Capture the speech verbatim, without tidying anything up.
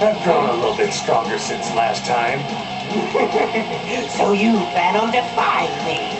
I've grown a little bit stronger since last time. So you plan on defying me?